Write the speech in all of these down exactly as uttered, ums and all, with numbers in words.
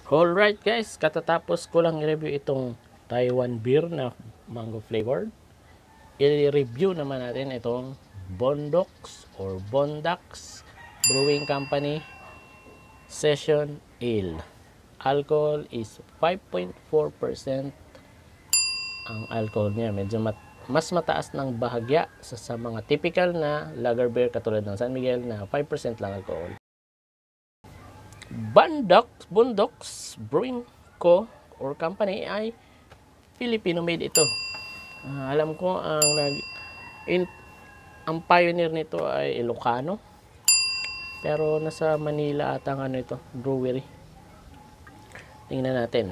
Alright guys, katatapos ko lang i-review itong Taiwan beer na mango flavored. I-review naman natin itong Bondox or Bondax Brewing Company Session Ale. Alcohol is five point four percent ang alcohol niya. Medyo mat mas mataas ng bahagya sa, sa mga typical na lager beer katulad ng San Miguel na five percent lang alcohol. Bondox, Bondox Brewing Co. or Company ay Filipino made ito. Uh, alam ko ang nag in, ang pioneer nito ay Ilocano. Pero nasa Manila ata ang ano ito, brewery. Tingnan natin.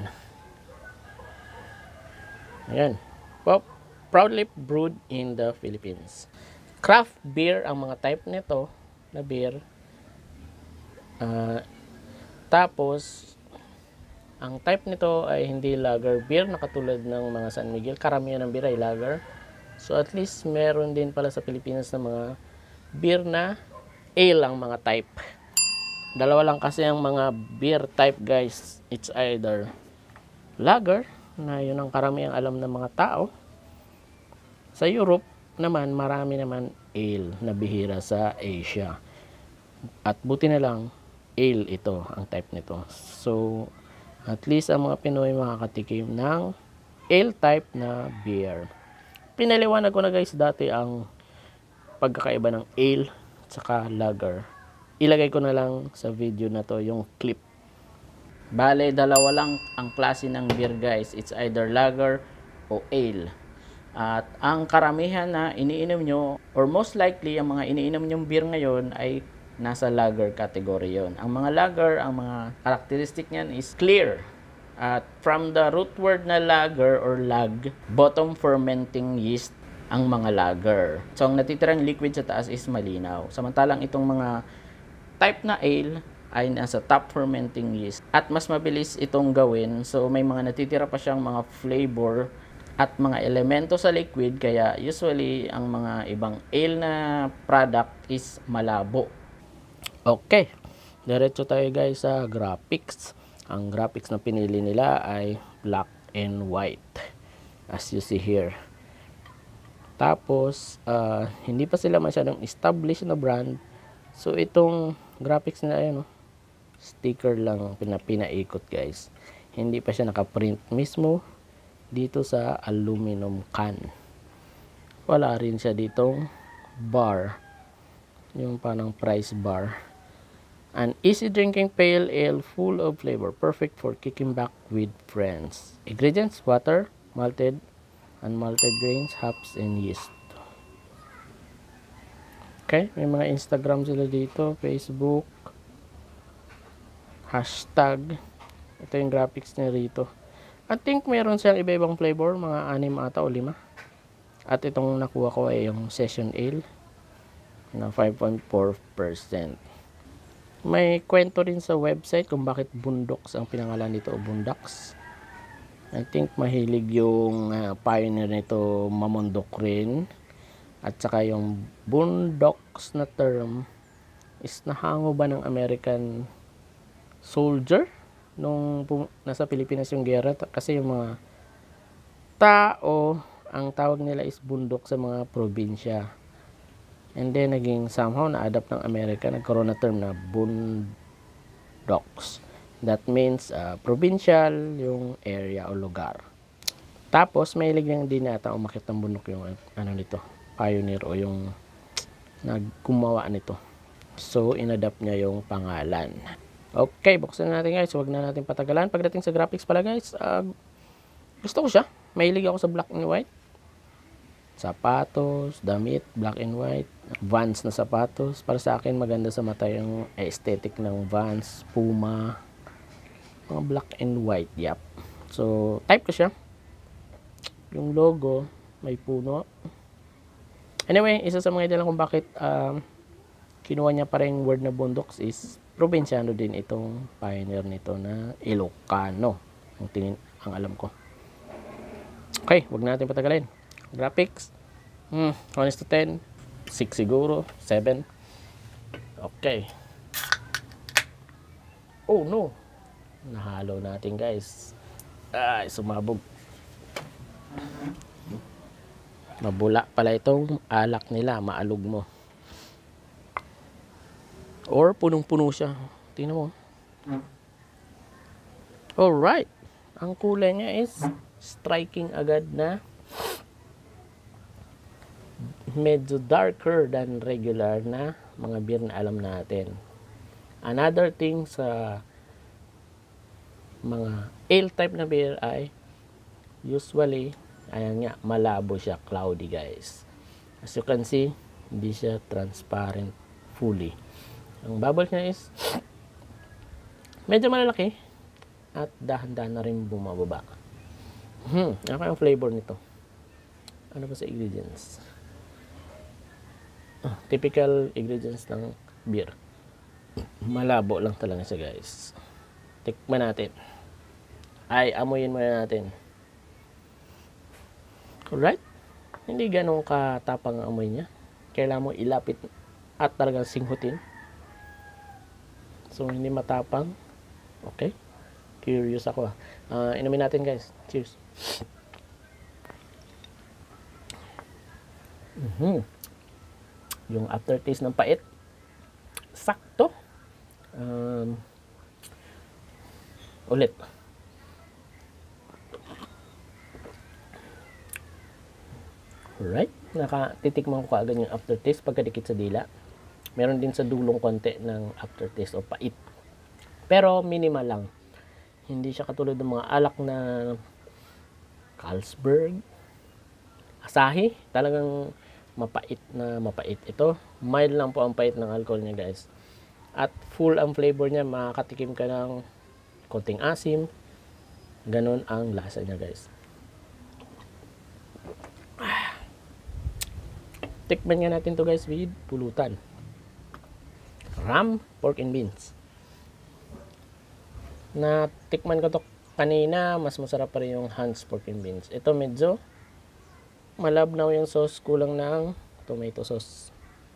Ayan. Pop, proudly brewed in the Philippines. Craft beer ang mga type nito na beer. Uh, Tapos, ang type nito ay hindi lager beer na katulad ng mga San Miguel. Karamihan ng beer ay lager. So, at least meron din pala sa Pilipinas na mga beer na ale ang mga type. Dalawa lang kasi ang mga beer type guys. It's either lager, na yun ang karamihang alam ng mga tao. Sa Europe naman, marami naman ale na bihira sa Asia. At buti na lang, ale ito ang type nito. So at least ang mga Pinoy makakatikim ng ale type na beer. Pinaliwanag ko na guys dati ang pagkakaiba ng ale at saka lager. Ilagay ko na lang sa video na to yung clip. Bale, dalawa lang ang klase ng beer guys. It's either lager o ale. At ang karamihan na iniinom nyo, or most likely ang mga iniinom nyong beer ngayon ay nasa lager category yon. Ang mga lager, ang mga characteristic niyan is clear. At from the root word na lager or lag, bottom fermenting yeast ang mga lager. So ang natitirang liquid sa taas is malinaw. Samantalang itong mga type na ale ay nasa top fermenting yeast. At mas mabilis itong gawin. So may mga natitira pa siyang mga flavor at mga elemento sa liquid. Kaya usually ang mga ibang ale na product is malabo. Okay, diretso tayo guys sa graphics. Ang graphics na pinili nila ay black and white, as you see here. Tapos, uh, hindi pa sila masyadong established na brand. So, itong graphics nila, ayun, no? Sticker lang pinapinaikot guys. Hindi pa siya nakaprint mismo dito sa aluminum can. Wala rin siya ditong bar. Yung parang price bar. An easy drinking pale ale full of flavor, perfect for kicking back with friends. Ingredients: water, malted, unmalted grains, hops, and yeast. Okay, may mga Instagram sila dito, Facebook, hashtag. Ito yung graphics niya rito. I think meron siyang iba-ibang flavor, mga anim ata o lima. At itong nakuha ko ay yung session ale na five point four percent. May kwento rin sa website kung bakit Bondox ang pinangalan nito o Bondax. I think mahilig yung uh, pioneer nito mamondok rin. At saka yung Bondox na term is nahango ba ng American soldier nung nasa Pilipinas yung gera. Kasi yung mga tao, ang tawag nila is bundok sa mga probinsya. And then, naging somehow na-adapt ng Amerika, nagkaroon na term na Bondox. That means, uh, provincial yung area o lugar. Tapos, may ilig din nata umakit ng bundok yung, ano nito, pioneer o yung naggumawa nito. So, inadapt niya yung pangalan. Okay, buksan na natin guys. Huwag na natin patagalan. Pagdating sa graphics pala guys, uh, gusto ko siya. Mahilig ako sa black and white. Sapatos, damit, black and white, Vans na sapatos. Para sa akin maganda sa mata yung aesthetic ng Vans, Puma, mga black and white, yep. So, type ko siya. Yung logo, may puno. Anyway, isa sa mga dahilan kung bakit um, kinuha niya pa rin word na Bondox is probinsyano din itong pioneer nito na Ilocano. Ang tingin, ang alam ko. Okay, wag na natin patagalin. Graphics, hmm, one is to ten, six siguro, seven. Okay. Oh no, Nahalo natin guys. Ay, sumabog. Mabula pala itong alak nila, maalog mo. Or punong-puno siya. Tingnan mo. Alright. Ang kulay niya is striking agad na medyo darker than regular na mga beer na alam natin. Another thing sa mga ale type na beer ay usually, ayan nga, malabo siya, cloudy guys. As you can see, hindi siya transparent fully. Ang bubbles niya is medyo malalaki at dahan-dahan na rin bumababa. Hmm, ano kaya ang flavor nito? Ano ba sa ingredients? Ah, typical ingredients ng beer. Malabo lang talaga siya guys. Tikman natin. Ay, amuyin muna natin. Alright? Hindi ganun katapang ang amoy niya. Kailangan mo ilapit at talagang singhutin. So, hindi matapang. Okay? Curious ako ah. Uh, inumin natin guys. Cheers. Mm-hmm. Yung aftertaste ng pait. Sakto. Um, ulit. Alright. Nakatitikman ko kaagad yung aftertaste pagkadikit sa dila. Meron din sa dulong konti ng aftertaste o pait. Pero minimal lang. Hindi siya katulad ng mga alak na Carlsberg, Asahi. Talagang mapait na mapait ito. Mild lang po ang pait ng alcohol niya guys. At full ang flavor niya. Makakatikim ka ng konting asim. Ganon ang lasa niya guys. Tikman nga natin to guys with pulutan. Ram, pork and beans. Na tikman ko to kanina, mas masarap pa rin yung Hans pork and beans. Ito medyo malabnaw yung sauce, kulang ng tomato sauce.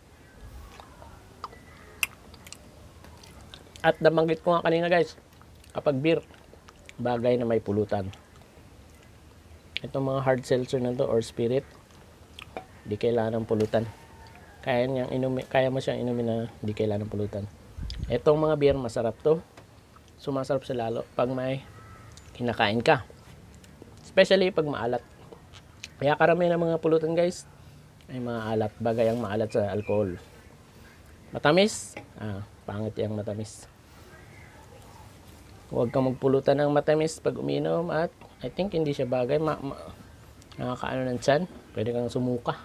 At nabanggit ko nga kanina guys, kapag beer, bagay na may pulutan. Itong mga hard seltzer na to or spirit, di kailangan ng pulutan. Kaya, niyang inumi, kaya mo siyang inumin na di kailangan ng pulutan. Itong mga beer, masarap to. Sumasarap sa lalo pag may kinakain ka. Especially pag maalat. Kaya karamihan ng mga pulutan guys, ay maalat. Bagay ang maalat sa alcohol. Matamis, ah, pangit yung matamis. Huwag kang magpulutan ng matamis pag uminom at I think hindi siya bagay. Ma, ma, nakakaano ng tiyan. Pwede kang sumuka.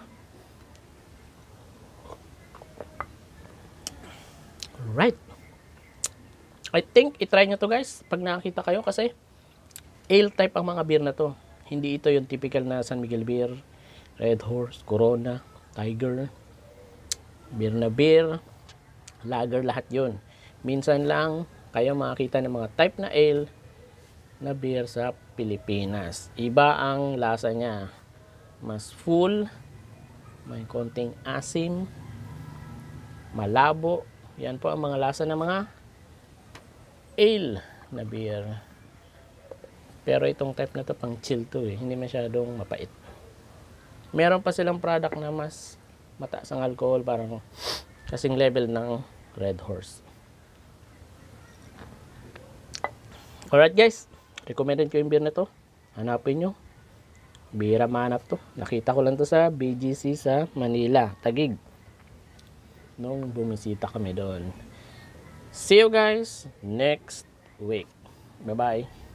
Alright. I think itry nyo to guys pag nakakita kayo kasi ale type ang mga beer na to. Hindi ito yung typical na San Miguel beer, Red Horse, Corona, Tiger, beer na beer, lager, lahat yun. Minsan lang kayo makakita ng mga type na ale na beer sa Pilipinas. Iba ang lasa niya. Mas full, may konting asim, malabo. Yan po ang mga lasa ng mga ale na beer. Pero itong type na to pang chill to eh. Hindi masyadong mapait. Meron pa silang product na mas mataas ang alcohol, parang kasing level ng Red Horse. Alright guys, recommended ko yung beer na to. Hanapin nyo. Bira manap to. Nakita ko lang to sa B G C sa Manila, Taguig. Nung bumisita kami doon. See you guys next week. Bye-bye.